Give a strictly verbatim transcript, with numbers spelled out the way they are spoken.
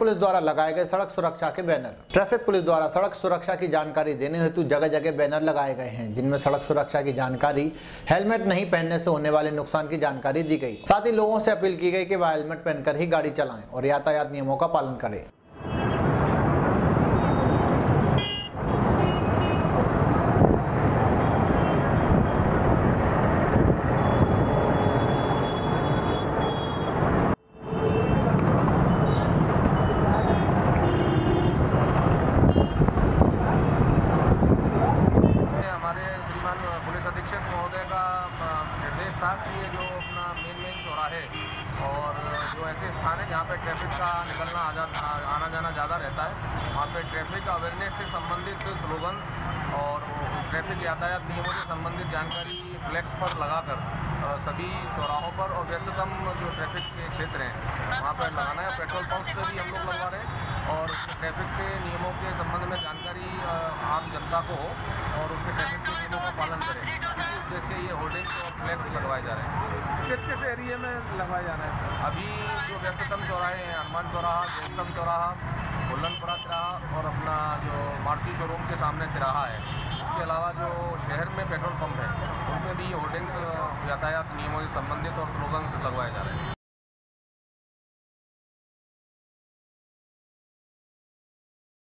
Police द्वारा लगाए गए सड़क सुरक्षा के बैनर। ट्रैफिक पुलिस द्वारा सड़क सुरक्षा की जानकारी देने हेतु जगह जगह बैनर लगाए गए हैं, जिनमें सड़क सुरक्षा की जानकारी, हेलमेट नहीं पहनने से होने वाले नुकसान की जानकारी दी गई। साथ ही लोगों से अपील की गई कि वह हेलमेट पहनकर ही गाड़ी चलाएं और यातायात नियमों का पालन करें। पुलिस अधीक्षक महोदय का निर्देश था कि ये जो अपना मेन मेन चौराहे और जो ऐसे स्थान है जहाँ पे ट्रैफिक का निकलना आना जाना ज़्यादा रहता है, वहाँ पे ट्रैफिक अवेयरनेस से संबंधित स्लोगन्स और ट्रैफिक यातायात नियमों से संबंधित जानकारी फ्लैक्स पर लगाकर सभी चौराहों पर और व्यस्ततम जो ट्रैफिक के क्षेत्र हैं वहाँ पर लगाना है। पेट्रोल पंप पर भी हम लोग लगवा रहे हैं और ट्रैफिक के नियमों के संबंध में जानकारी आम जनता को हो और उसके ट्रैफिक के नियमों का पालन करें। इसी उद्देश्य से ये होर्डिंग्स और फ्लैक्स लगवाए जा रहे हैं। किस किस एरिया में लगवाए जा रहे हैं? अभी जो व्यस्ततम चौराहे हैं, हनुमान चौराहा, जयस्तंभ चौराहा, बुलंदपुरा तिराहा और अपना जो मारुति शोरूम के सामने तिराहा है, इसके अलावा जो शहर में पेट्रोल पंप है उनमें भी होर्डिंग्स यातायात नियमों से संबंधित और स्लोगन्स लगवाए जा रहे हैं।